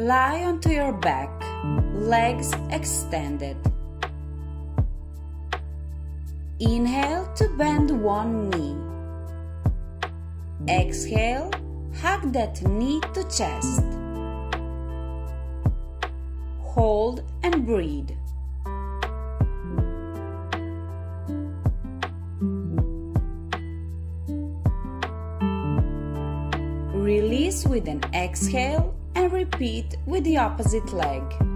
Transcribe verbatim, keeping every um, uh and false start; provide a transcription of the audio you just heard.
Lie onto your back, legs extended. Inhale to bend one knee. Exhale, hug that knee to chest. Hold and breathe. Release with an exhale and repeat with the opposite leg.